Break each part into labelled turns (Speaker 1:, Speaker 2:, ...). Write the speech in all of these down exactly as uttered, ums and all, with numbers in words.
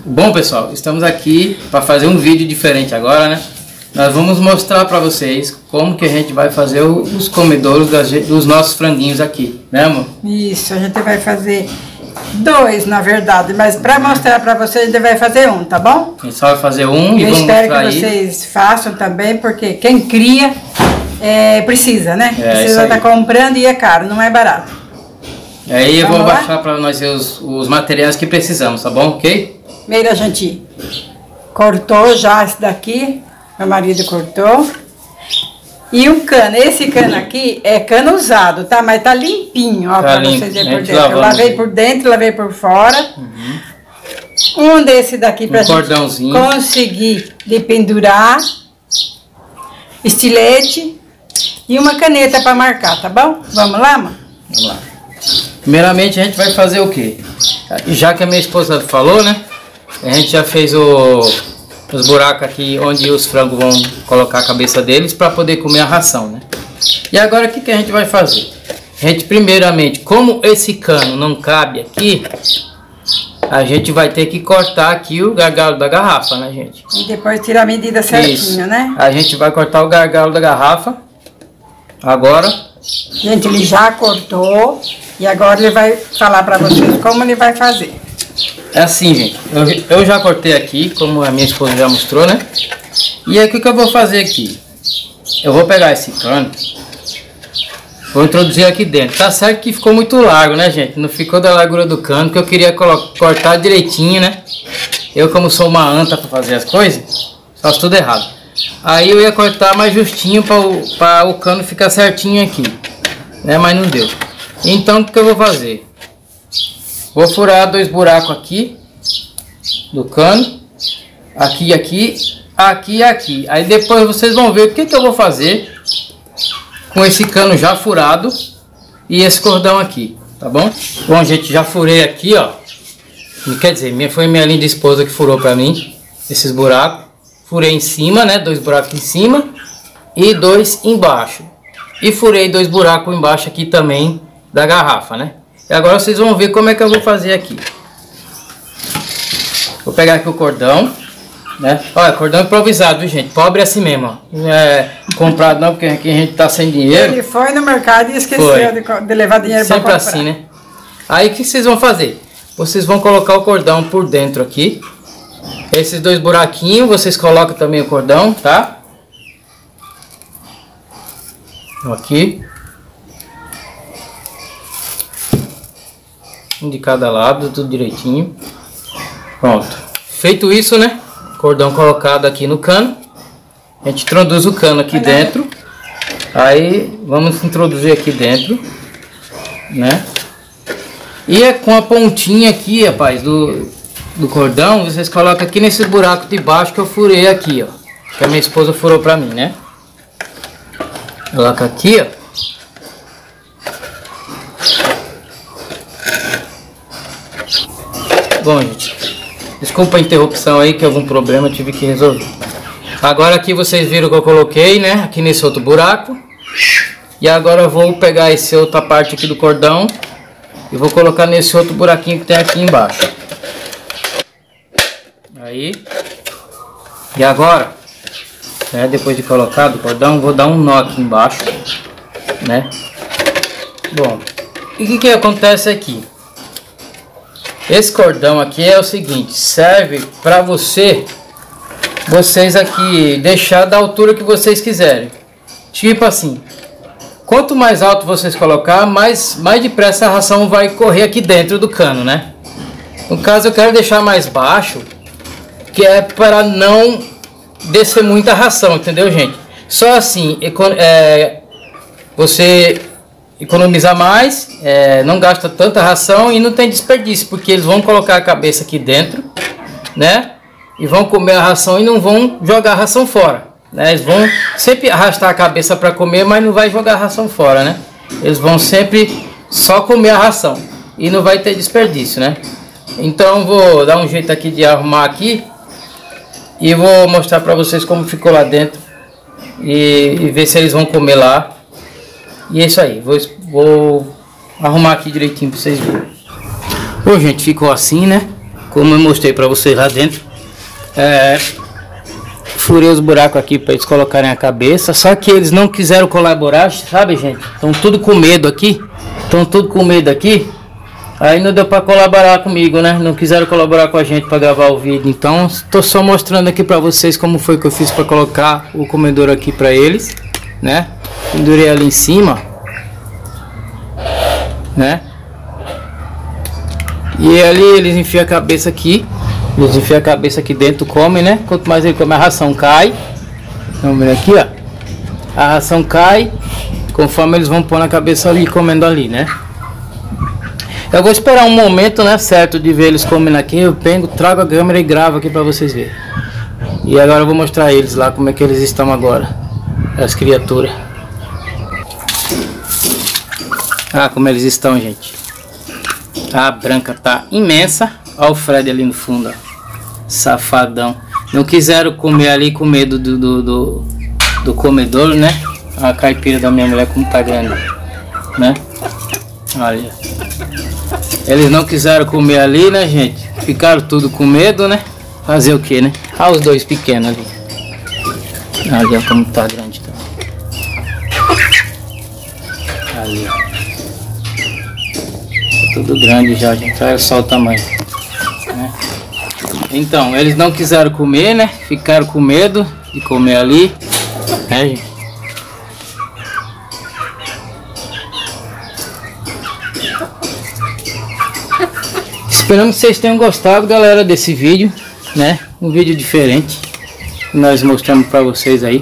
Speaker 1: Bom, pessoal, estamos aqui para fazer um vídeo diferente agora, né? Nós vamos mostrar para vocês como que a gente vai fazer os comedouros dos nossos franguinhos aqui, né, amor?
Speaker 2: Isso, a gente vai fazer dois, na verdade, mas para mostrar para vocês, a gente vai fazer um, tá bom?
Speaker 1: A gente só vai fazer um e
Speaker 2: Eu
Speaker 1: vamos mostrar aí.
Speaker 2: espero que vocês façam também, porque quem cria é, precisa, né?
Speaker 1: É,
Speaker 2: precisa estar tá comprando e é caro, não é barato.
Speaker 1: Aí eu
Speaker 2: Vamos
Speaker 1: vou
Speaker 2: lá?
Speaker 1: baixar para nós os, os materiais que precisamos, tá bom? Ok?
Speaker 2: Meira, a gente cortou já esse daqui, meu marido cortou. E um cano, esse cano aqui é cano usado, tá? Mas tá limpinho, ó,
Speaker 1: Tá
Speaker 2: pra
Speaker 1: limpo,
Speaker 2: vocês verem
Speaker 1: a
Speaker 2: por
Speaker 1: gente
Speaker 2: dentro. Eu
Speaker 1: lavamos
Speaker 2: lavei
Speaker 1: ele.
Speaker 2: por dentro, lavei por fora. Uhum. Um desse daqui pra
Speaker 1: Um
Speaker 2: gente
Speaker 1: cordãozinho.
Speaker 2: conseguir de pendurar. Estilete. E uma caneta pra marcar, tá bom? Vamos lá, mãe?
Speaker 1: Vamos lá. Primeiramente a gente vai fazer o quê? Já que a minha esposa falou, né? A gente já fez o, os buracos aqui onde os frangos vão colocar a cabeça deles para poder comer a ração, né? E agora o que, que a gente vai fazer? A gente primeiramente, como esse cano não cabe aqui, a gente vai ter que cortar aqui o gargalo da garrafa, né, gente?
Speaker 2: E depois tirar a medida certinho,
Speaker 1: Isso.
Speaker 2: né?
Speaker 1: A gente vai cortar o gargalo da garrafa. Agora,
Speaker 2: Gente, ele já cortou. E agora ele vai falar pra vocês como ele vai fazer.
Speaker 1: é assim, gente. Eu, eu já cortei aqui, como a minha esposa já mostrou, né? E aí o que, que eu vou fazer aqui? Eu vou pegar esse cano, vou introduzir aqui dentro. Tá certo que ficou muito largo, né, gente? Não ficou da largura do cano, que eu queria cortar direitinho, né? Eu, como sou uma anta para fazer as coisas, faço tudo errado. Aí eu ia cortar mais justinho para o, para o cano ficar certinho aqui, né? Mas não deu. Então o que eu vou fazer? Vou furar dois buracos aqui do cano, aqui, aqui, aqui e aqui. Aí depois vocês vão ver o que, que eu vou fazer com esse cano já furado e esse cordão aqui, tá bom? Bom, gente, já furei aqui, ó. Quer dizer, minha, foi minha linda esposa que furou pra mim esses buracos. Furei em cima, né? Dois buracos em cima e dois embaixo. E furei dois buracos embaixo aqui também da garrafa, né? E agora vocês vão ver como é que eu vou fazer aqui. Vou pegar aqui o cordão, né? Olha, cordão improvisado, viu, gente? Pobre é assim mesmo, ó. Não é comprado não, porque aqui a gente tá sem dinheiro.
Speaker 2: Ele foi no mercado e esqueceu de, de levar dinheiro para
Speaker 1: Sempre
Speaker 2: comprar.
Speaker 1: assim, né? Aí o que vocês vão fazer? Vocês vão colocar o cordão por dentro aqui. Esses dois buraquinhos, vocês colocam também o cordão, tá? Aqui. Um de cada lado, tudo direitinho. Pronto. Feito isso, né? Cordão colocado aqui no cano. A gente introduz o cano aqui dentro. Aí vamos introduzir aqui dentro, né? E é com a pontinha aqui, rapaz, do, do cordão, vocês colocam aqui nesse buraco de baixo que eu furei aqui, ó. Que a minha esposa furou pra mim, né? Coloca aqui, ó. Bom, gente, desculpa a interrupção aí, que algum problema eu tive que resolver. Agora aqui vocês viram que eu coloquei, né? Aqui nesse outro buraco. E agora eu vou pegar essa outra parte aqui do cordão e vou colocar nesse outro buraquinho que tem aqui embaixo. Aí. E agora, né, depois de colocar o cordão, vou dar um nó aqui embaixo, né? Bom, e o que que acontece aqui? Esse cordão aqui é o seguinte, serve para você, vocês aqui deixar da altura que vocês quiserem. Tipo assim, quanto mais alto vocês colocar, mais, mais depressa a ração vai correr aqui dentro do cano, né? No caso eu quero deixar mais baixo, que é para não descer muita ração, entendeu, gente? Só assim, é, você economizar mais, é, não gasta tanta ração e não tem desperdício, porque eles vão colocar a cabeça aqui dentro, né? E vão comer a ração e não vão jogar a ração fora, né? Eles vão sempre arrastar a cabeça para comer, mas não vai jogar a ração fora, né? Eles vão sempre só comer a ração e não vai ter desperdício, né? Então vou dar um jeito aqui de arrumar aqui e vou mostrar para vocês como ficou lá dentro e, e ver se eles vão comer lá. E é isso aí, vou, vou arrumar aqui direitinho para vocês verem. Bom, gente, ficou assim, né? como eu mostrei para vocês lá dentro. É, furei os buracos aqui para eles colocarem a cabeça, só que eles não quiseram colaborar, sabe, gente? Estão tudo com medo aqui, estão tudo com medo aqui. Aí não deu para colaborar comigo, né? Não quiseram colaborar com a gente para gravar o vídeo. Então estou só mostrando aqui para vocês como foi que eu fiz para colocar o comedor aqui para eles, né? Pendurei ali em cima, né? E ali eles enfiam a cabeça aqui. Eles enfiam a cabeça aqui dentro, comem, né? Quanto mais ele come, a ração cai. Vamos ver aqui, ó. A ração cai conforme eles vão pôr na cabeça ali, comendo ali, né? Eu vou esperar um momento, né, certo, de ver eles comendo aqui. Eu pego, trago a câmera e gravo aqui pra vocês verem. E agora eu vou mostrar eles lá, como é que eles estão agora. As criaturas. Ah, como eles estão, gente. A branca tá imensa. Olha o Fred ali no fundo, ó. Safadão. Não quiseram comer ali com medo do, do, do, do comedor, né? A caipira da minha mulher como tá grande, né? Olha. Eles não quiseram comer ali, né, gente? Ficaram tudo com medo, né? Fazer o que, né? Olha os dois pequenos ali. Olha como tá grande. Tá? Ali, ó. Tudo grande já, gente. Olha só o tamanho, né? Então, eles não quiseram comer, né? Ficaram com medo de comer ali, né, gente? Esperamos que vocês tenham gostado, galera, desse vídeo, né? Um vídeo diferente que nós mostramos para vocês aí.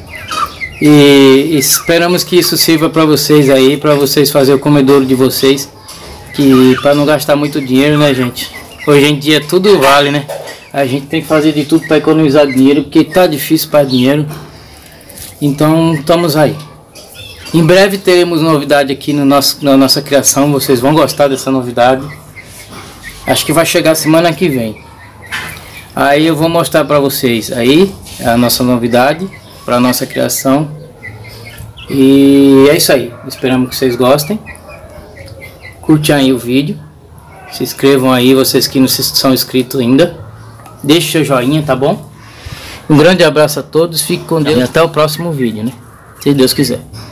Speaker 1: E esperamos que isso sirva para vocês aí, para vocês fazer o comedouro de vocês, que para não gastar muito dinheiro, né, gente? Hoje em dia tudo vale, né? A gente tem que fazer de tudo para economizar dinheiro, porque tá difícil para dinheiro. Então estamos aí. Em breve teremos novidade aqui no nosso, na nossa criação. Vocês vão gostar dessa novidade. Acho que vai chegar semana que vem. Aí eu vou mostrar para vocês aí a nossa novidade para nossa criação. E é isso aí. Esperamos que vocês gostem. Curte aí o vídeo. Se inscrevam aí, vocês que não são inscritos ainda. Deixe seu joinha, tá bom? Um grande abraço a todos. Fique com Deus e até o próximo vídeo, né? Se Deus quiser.